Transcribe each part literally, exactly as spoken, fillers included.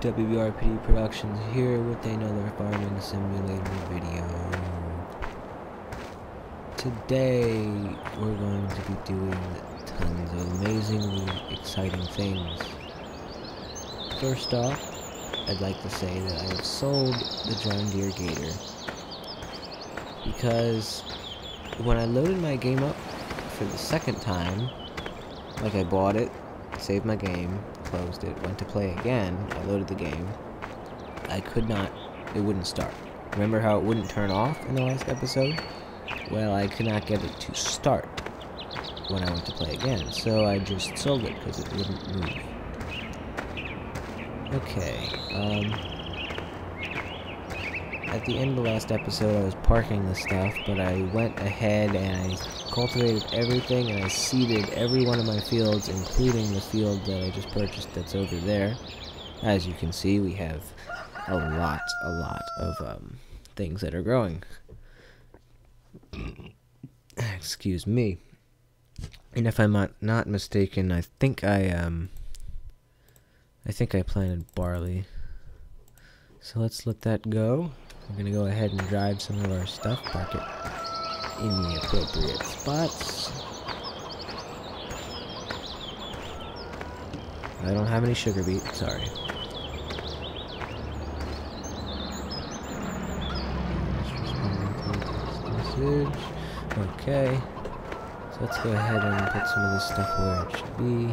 W B R P D Productions here with another Farming Simulator video. Today we're going to be doing tons of amazingly exciting things. First off, I'd like to say that I have sold the John Deere Gator because when I loaded my game up for the second time, like I bought it, saved my game, closed it, went to play again, I loaded the game, I could not, it wouldn't start. Remember how it wouldn't turn off in the last episode? Well, I could not get it to start when I went to play again, so I just sold it because it wouldn't move. Okay, um, at the end of the last episode I was parking the stuff, but I went ahead and I cultivated everything and I seeded every one of my fields, including the field that I just purchased that's over there. As you can see, we have a lot, a lot of um, things that are growing. Excuse me. And if I'm not, not mistaken, I think I, um, I think I planted barley. So let's let that go. We're gonna go ahead and drive some of our stuff, park it in the appropriate spots. I don't have any sugar beet, sorry. Okay, so let's go ahead and put some of this stuff where it should be.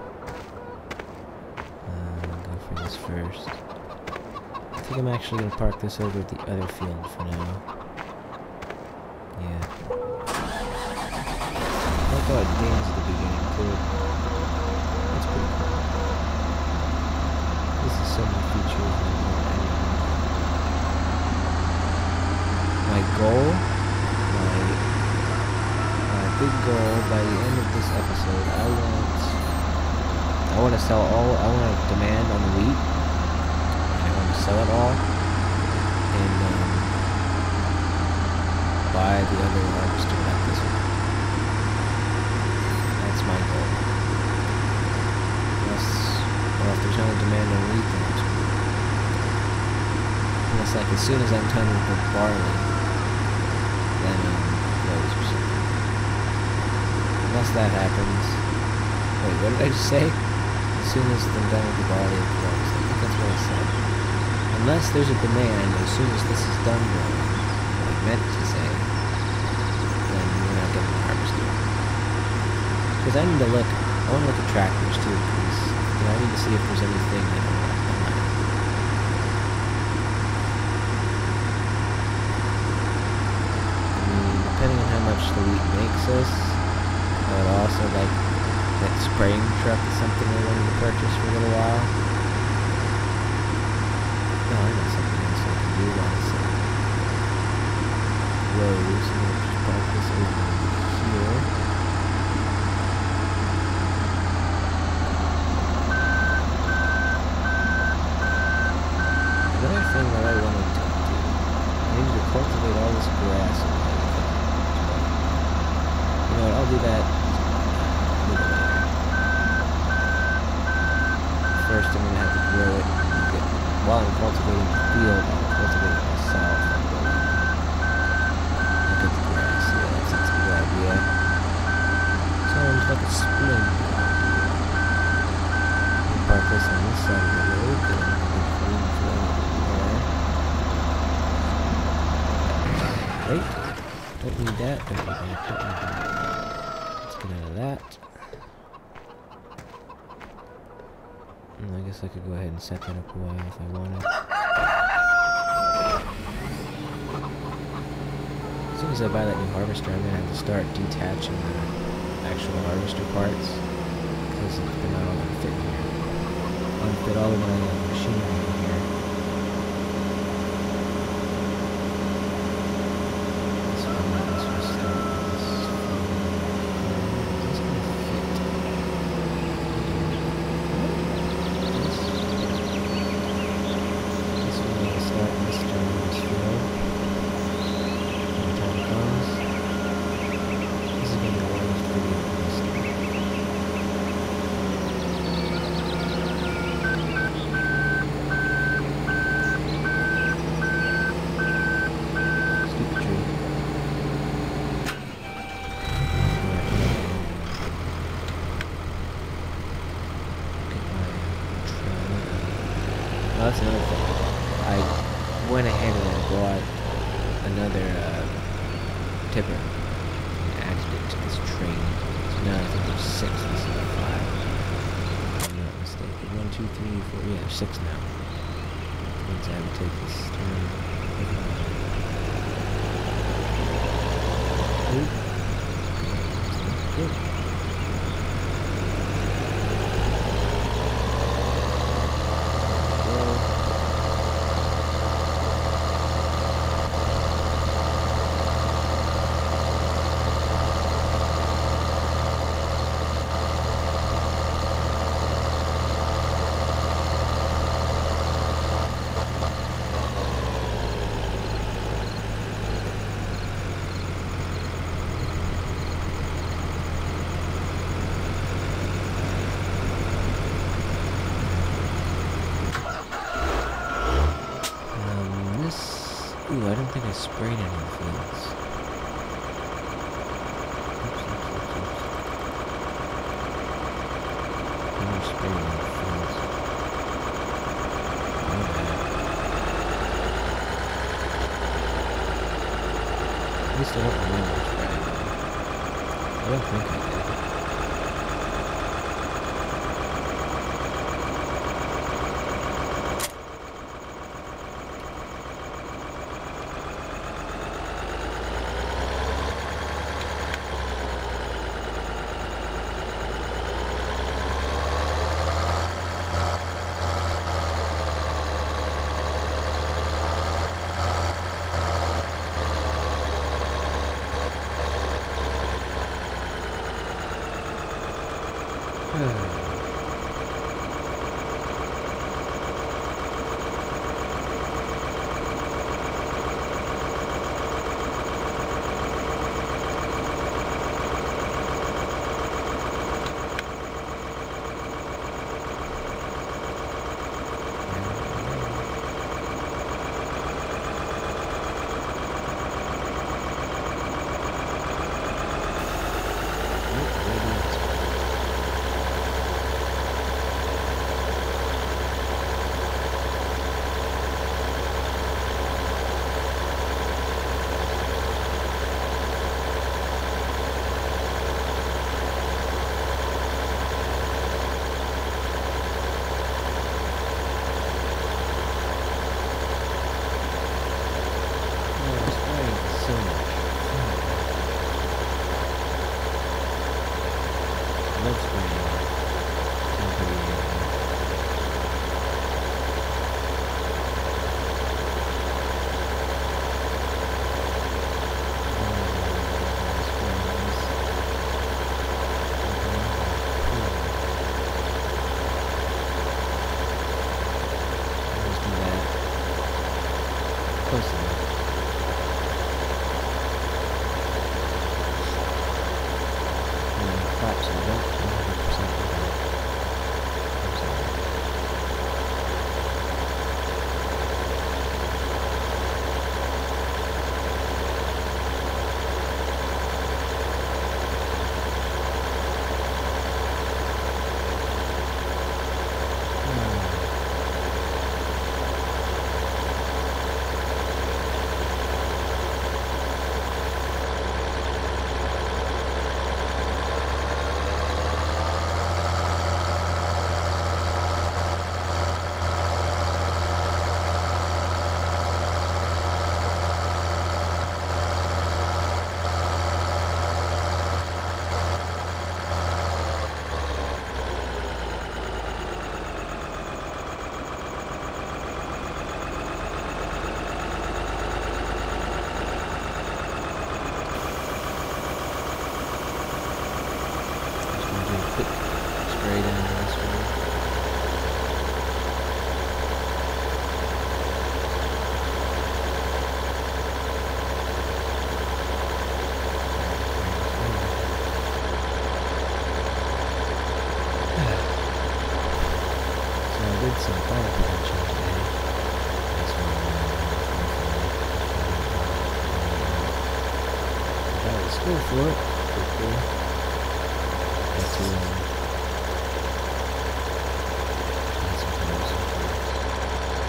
Uh, go for this first. I think I'm actually going to park this over at the other field for now. Yeah. I like how it dings at the beginning too. That's pretty cool. This is so many features. My goal, my, my big goal by the end of this episode, I want, I want to sell all, I want to demand on the wheat. Sell it all and um, buy the other harvester like this one. That's my goal. Unless, well, if there's no demand on wheat, then it's good. Unless, like, as soon as I'm done with the barley, then um, close or something. Unless that happens. Wait, what did I just say? As soon as I'm done with the barley, it close. I think that's what I said. Unless there's a demand, as soon as this is done growing, what I meant to say, then we're not getting the harvester. Because I need to look, I want to look at tractors too, because you know, I need to see if there's anything that I want to buy. I mean, depending on how much the wheat makes us, I would also like that spraying truck is something I wanted to purchase for a little while. Oh, I know something else I can do while it's uh, rows. I'm going to just park this over here. Another thing that I wanted to do, I needed to cultivate all this grass. You know what, I'll do that a little later. First, I'm going to have to grow it. While I'm cultivating the field, I'm cultivating myself. I'm going to look at the grass. Yeah, that's, that's a good idea. Sounds like a split. We'll park this on this side of the road. Get a good green field over there. Wait. Don't need that. Don't need that. Don't need that. Let's get out of that. I guess I could go ahead and set that up a while if I wanted. As soon as I buy that new harvester, I'm going to have to start detaching the actual harvester parts, because they're not all going to fit here. I'm going to fit all of my uh, machinery in here. This one, this one, start this. This going to fit. that's another thing. I went ahead and I bought another uh, tipper and added it to this train. So now I think there's six instead of five. If I'm not mistaken. One, two, three, four. Yeah, there's six now. That means I have to take this turn. Oop. Good. Ooh, I don't think I sprayed any of the fields. Oops, oops, oops, oops. I never sprayed any of the fields. My bad. At least I don't remember spraying them. I don't think I did. Go for it. Quickly. That's a, um, that's some close.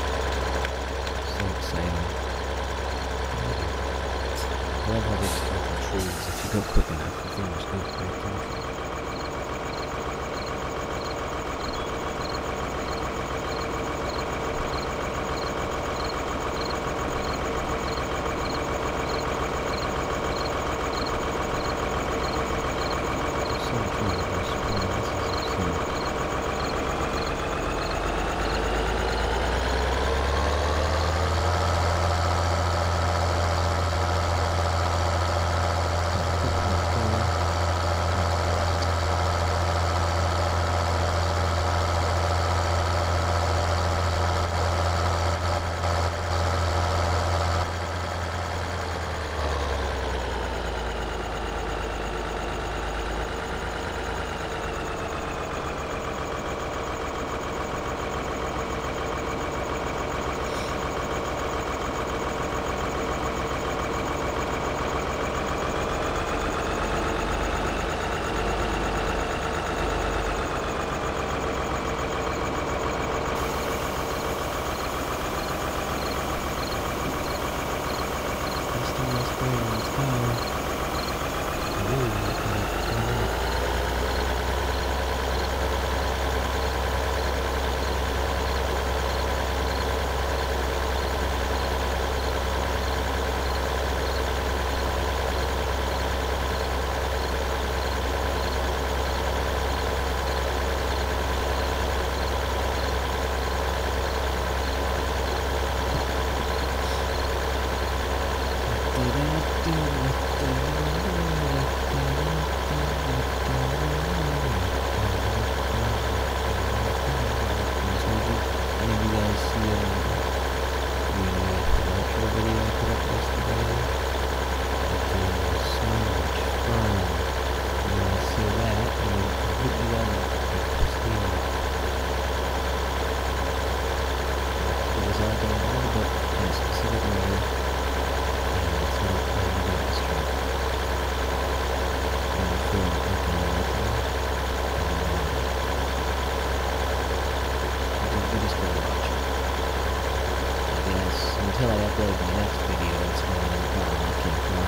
Until I upload my next video, it's going to be looking for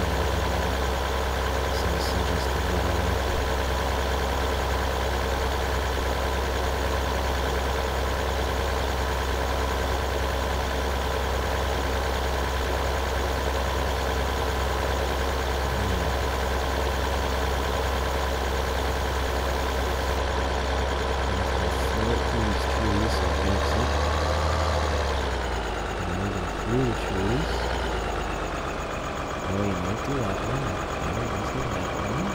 so this is just a video. Through the trees. Oh, you might do that one. Yeah, let's do that one.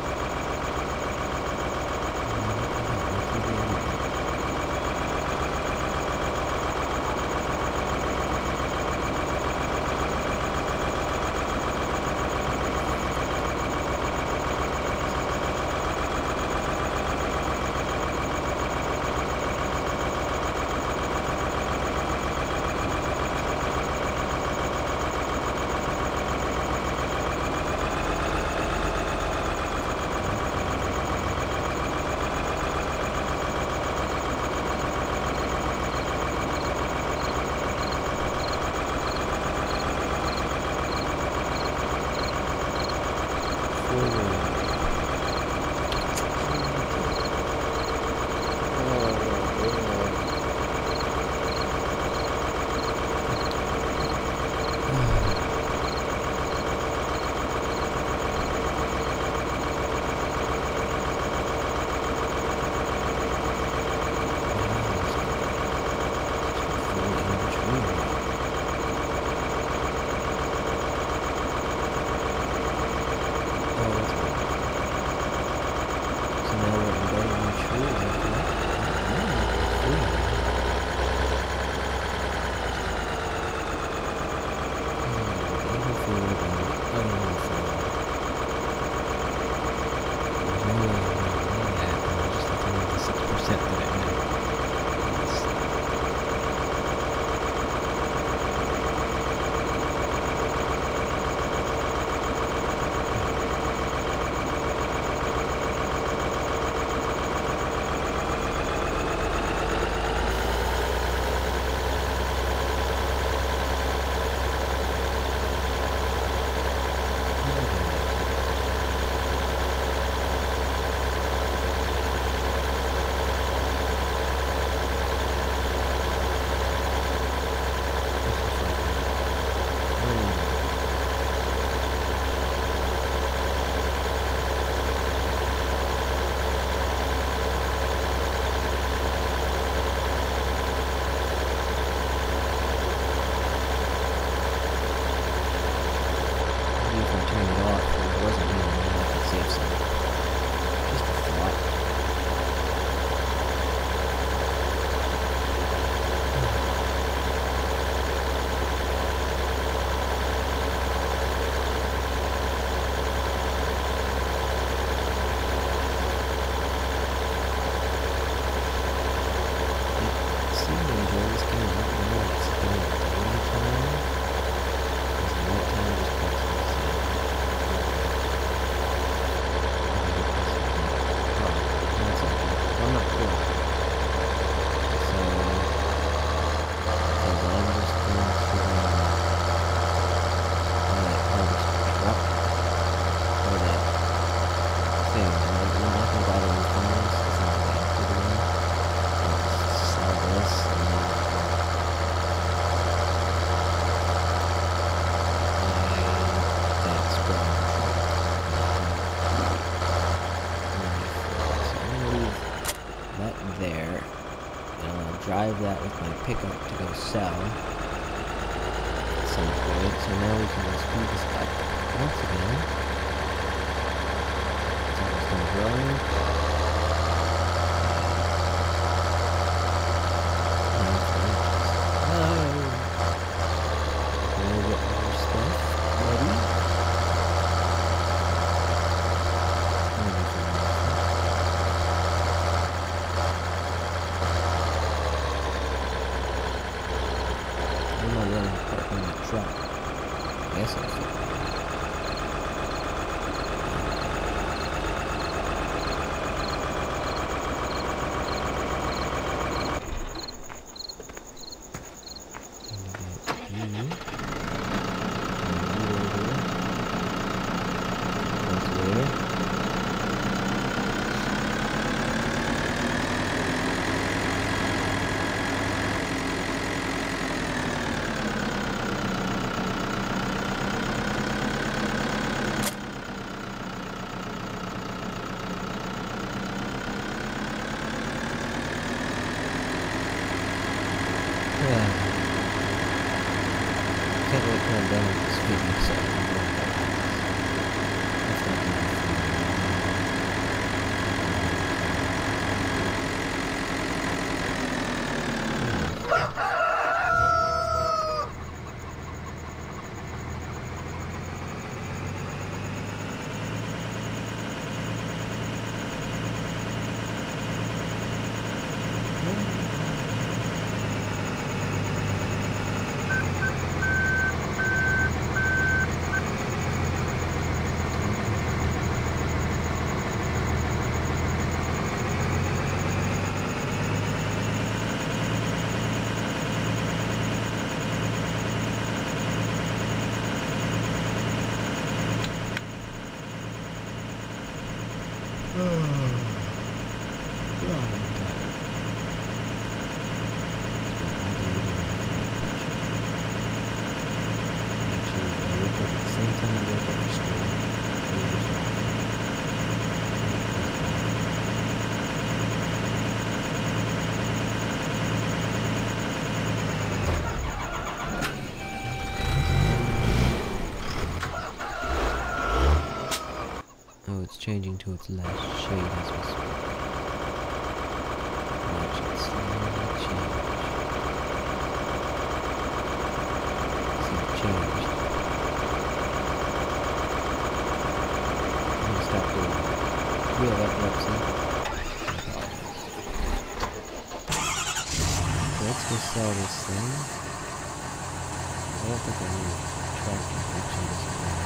Drive that with my pickup to go sell at some point, so now we can speed this up. once again. It's almost done growing. Nine inches. Oh! Can we get more stuff ready? I'm not running park on the truck. Yes, I think. Yeah. Can't wait till I'm done with this video so I can go back. That's not gonna be fun. Oh, it's changing to its last shade as we speak. Watch it slowly change. See, it changed. I'm gonna stop doing that. Real epilepsy. Let's go sell this thing. I don't think I need a tractor to change this thing.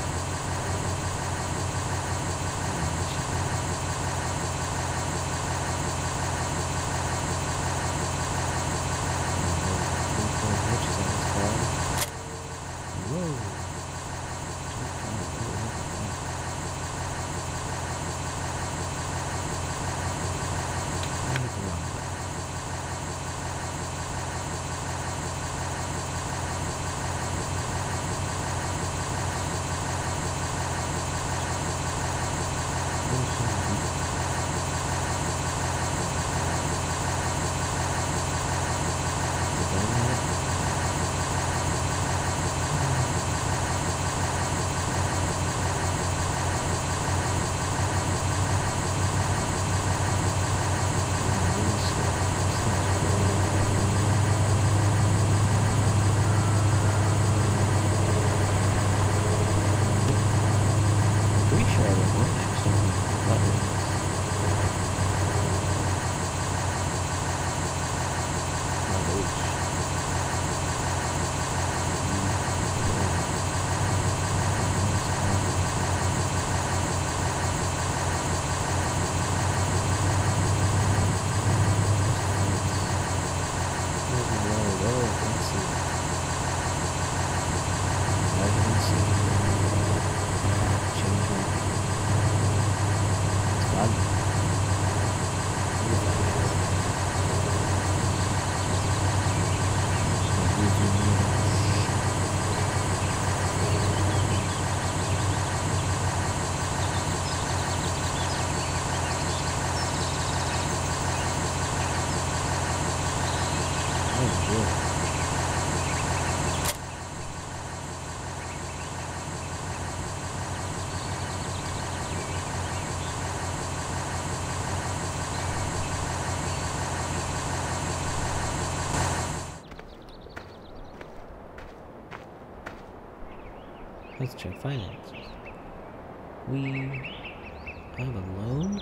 Let's check finances. We have a loan?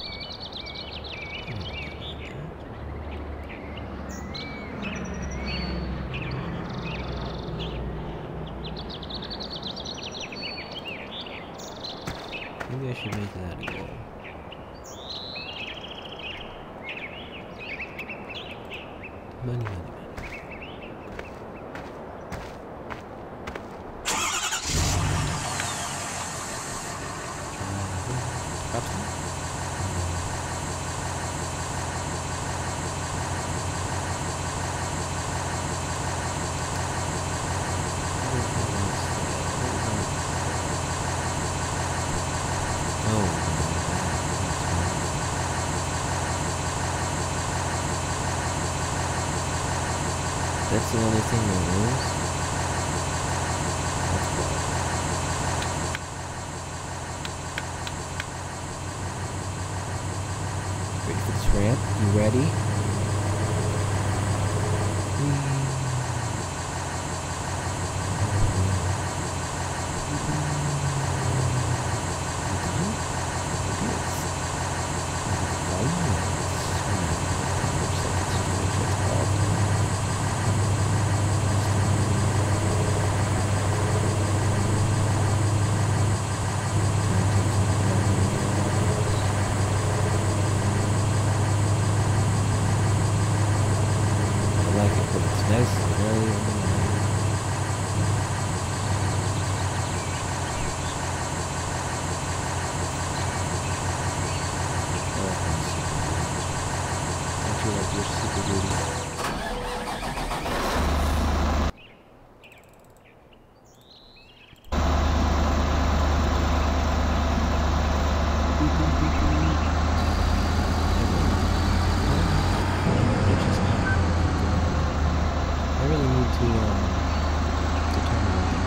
Maybe I should make that a goal. Money, money, money. That's the only thing they lose. That's wild. Ready for this ramp? You ready? Whee. Nice and early in the morning. Don't you like your super booty? I really need to um, determine what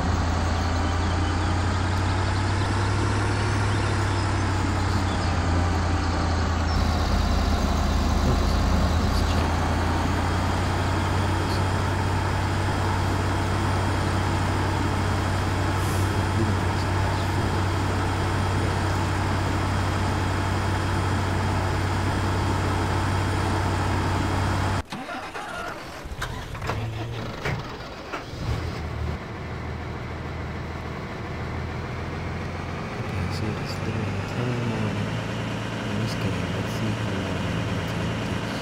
so it's literally ten in the morning in this game. Let's see how long it takes.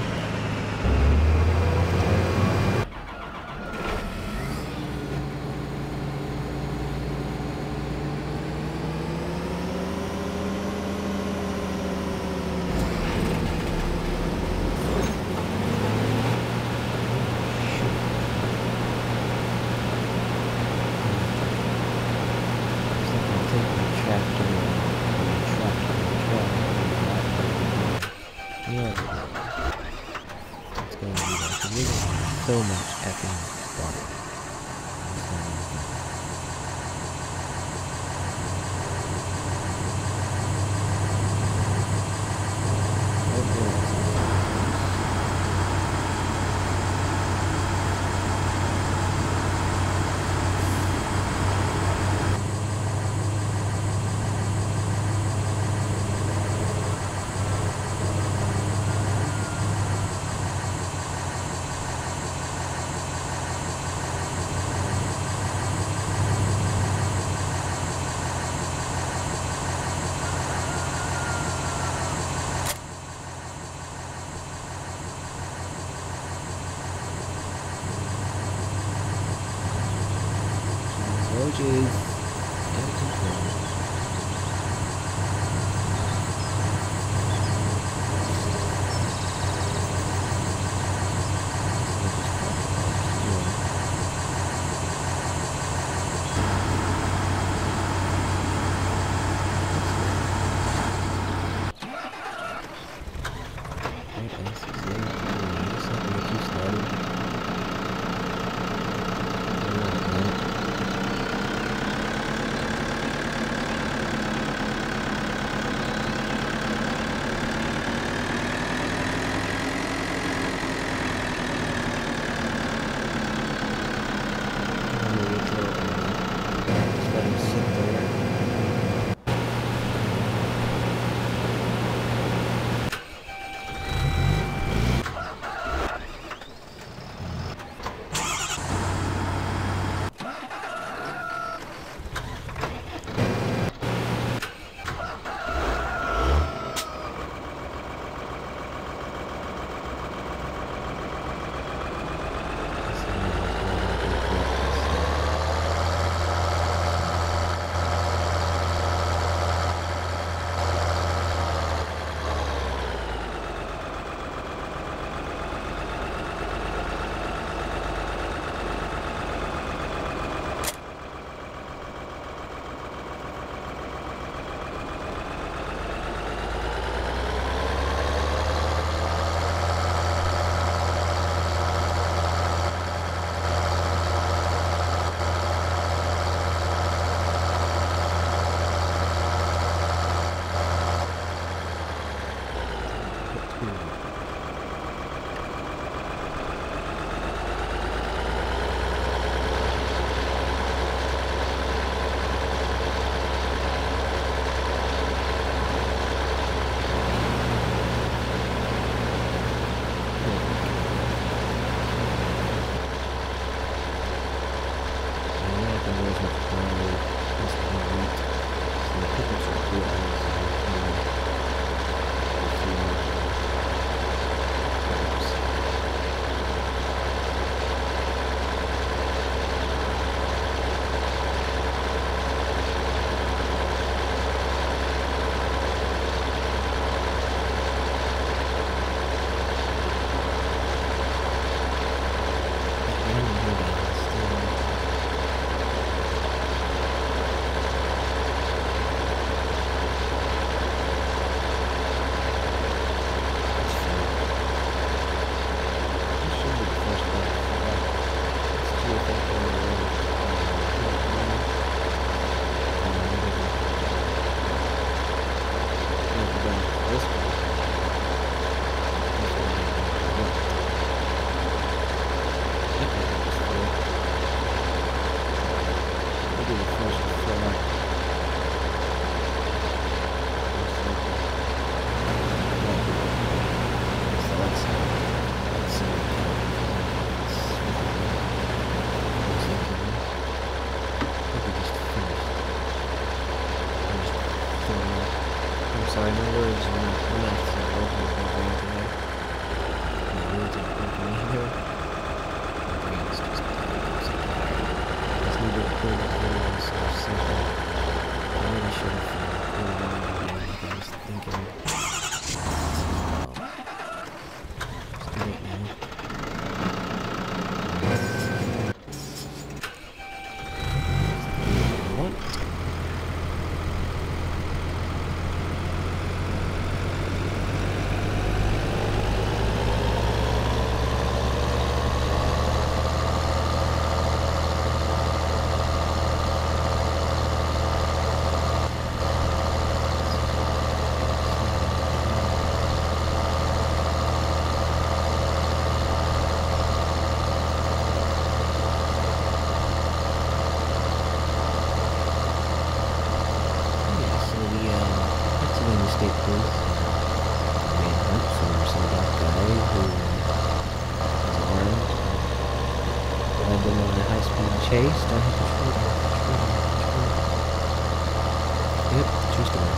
So much effing water. Which is out of control. But pace. Don't hit the tree. Don't hit the tree. Don't hit the tree. Yep, true story.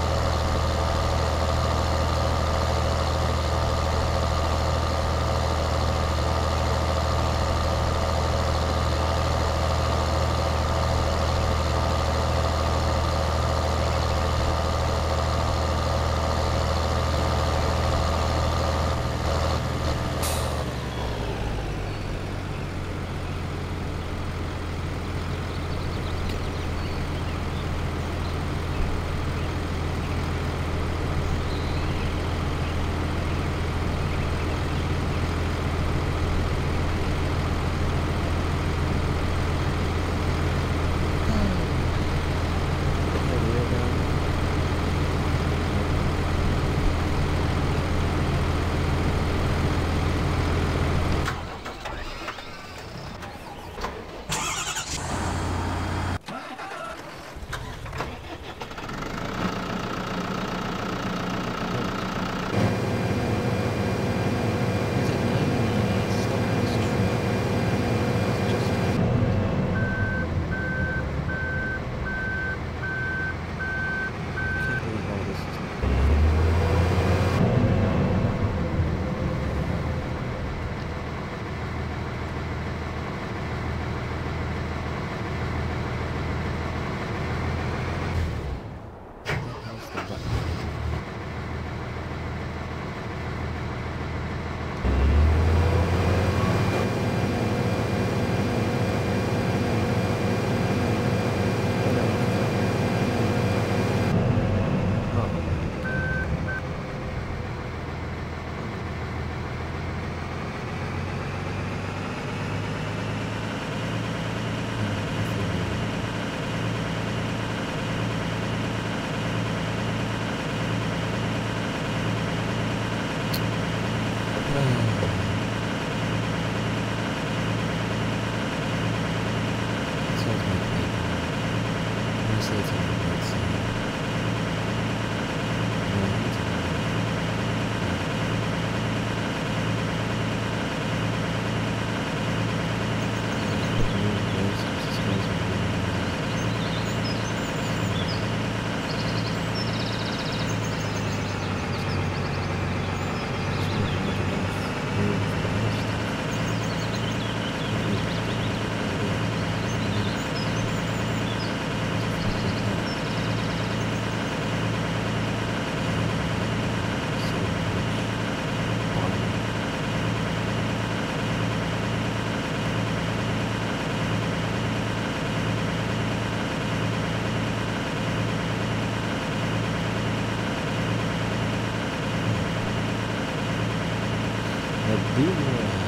I do want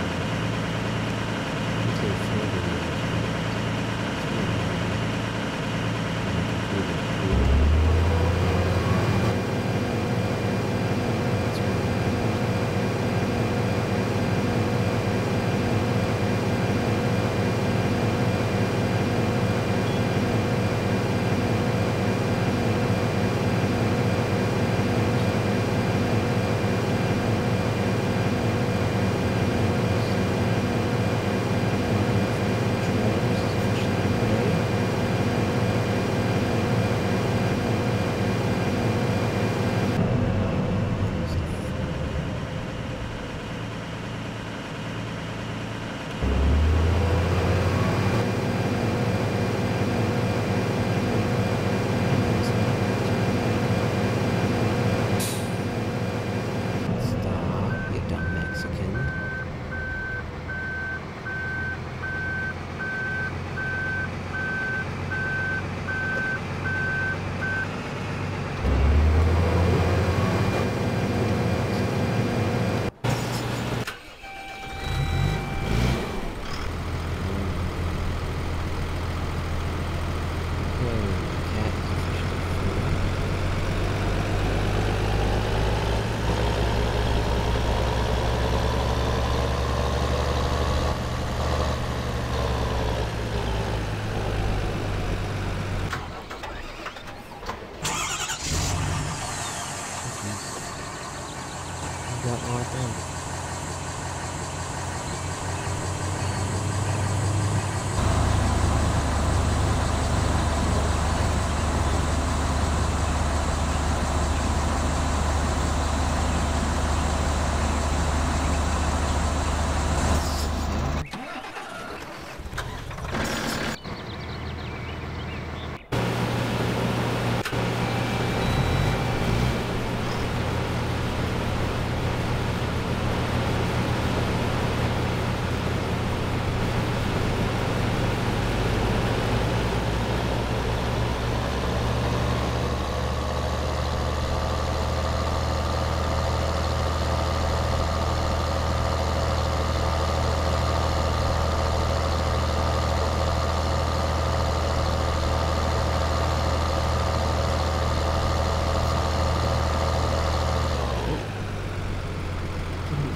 to play four videos.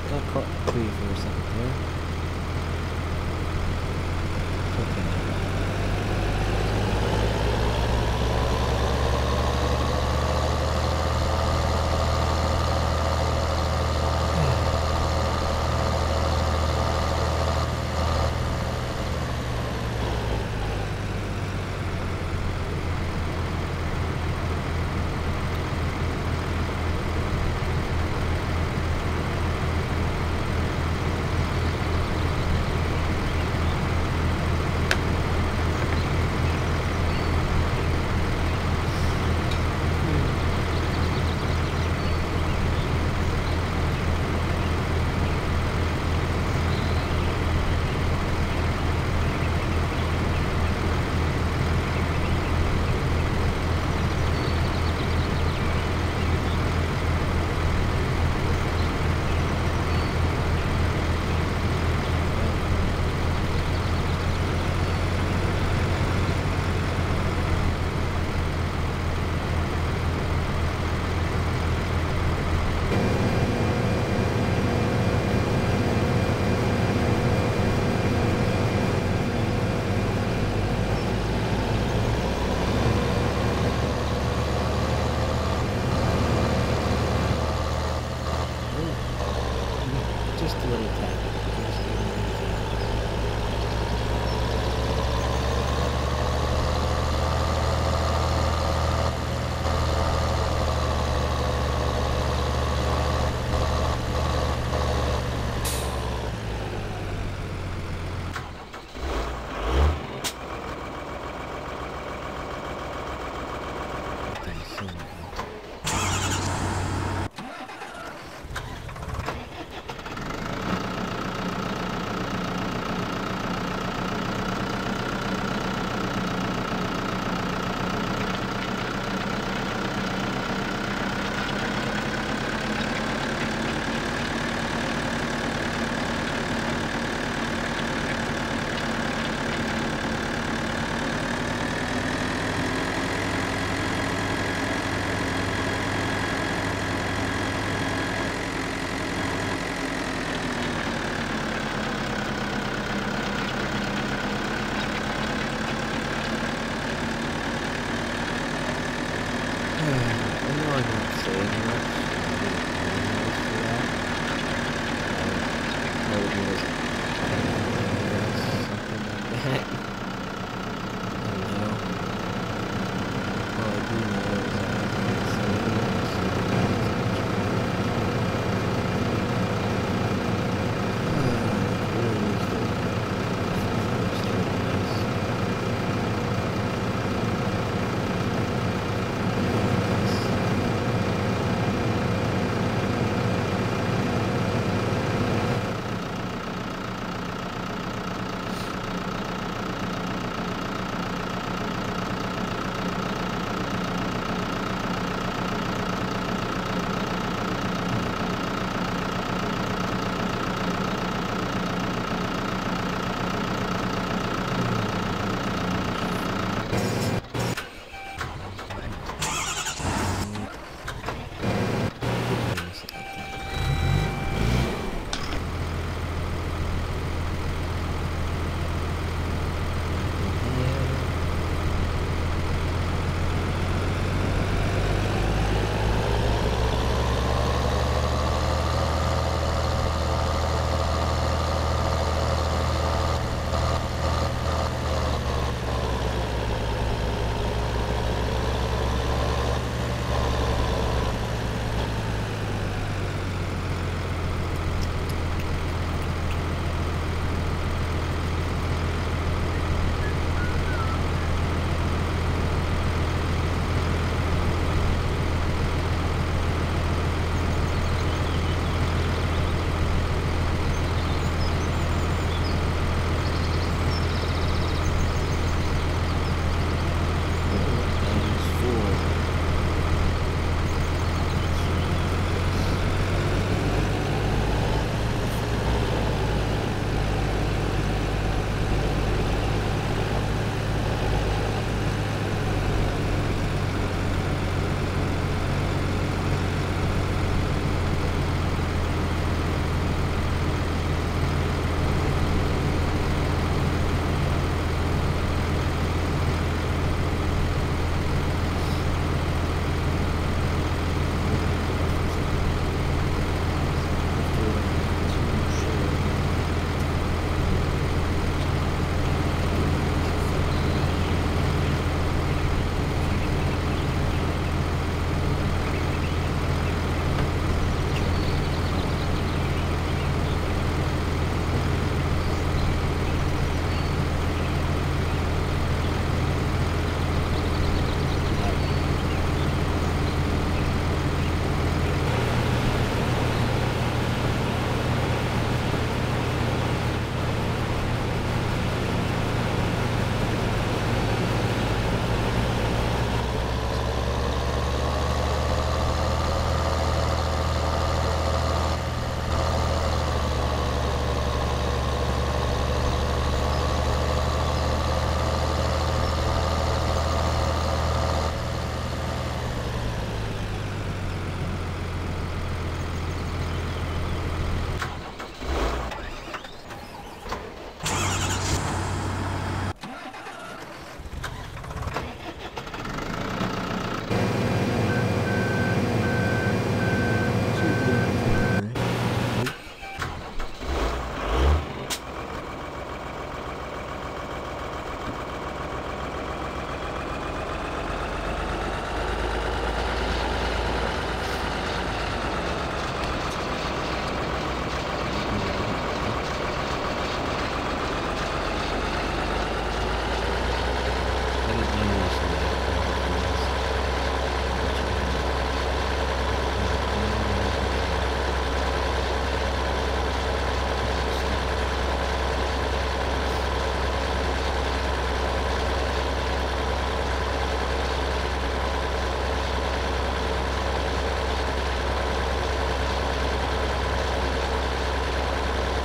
Got caught for you for a second there. Okay. Just a little tap. Just a little tap. Thanks so much.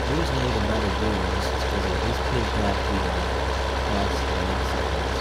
The reason I even bother doing this is because at least page back the cost of the seconds.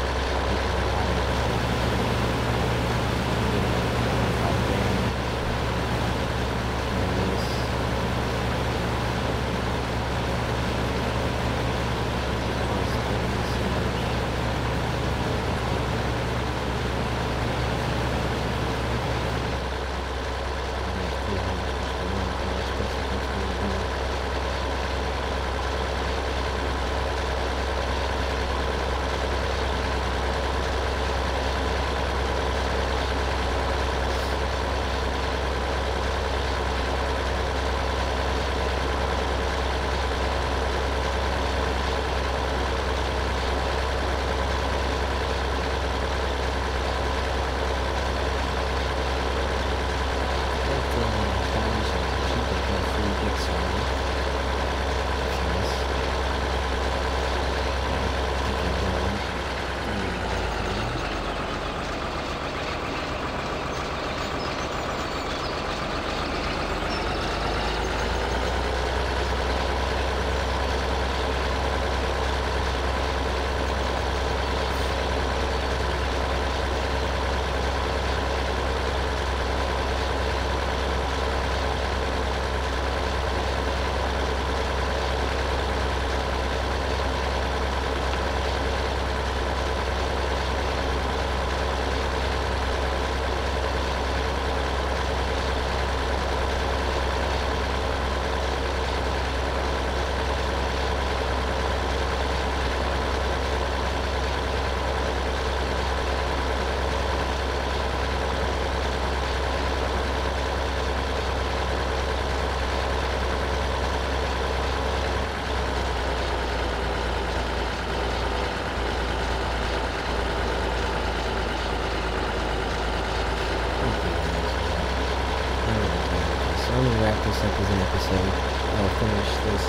I'm gonna wrap this up as an episode. I'll finish this.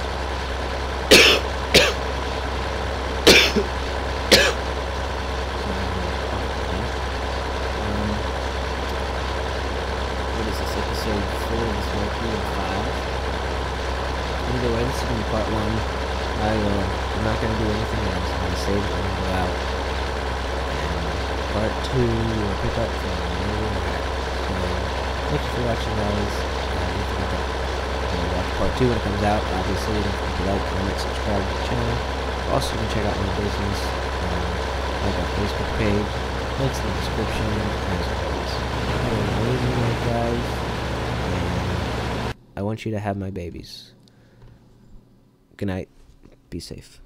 um, what is this, episode four? This might be five. Either way, this is gonna be part one. I will. I'm not gonna do anything else. I'm gonna save it when I go out. And part two will pick up from where we're at. So, thank you for watching, guys. Watch part two when it comes out. Obviously, don't forget to like, comment, subscribe to the channel. Also, you can check out my business, um, like our Facebook page, links in the description, as always. Have an amazing night, guys, and I want you to have my babies. Good night. Be safe.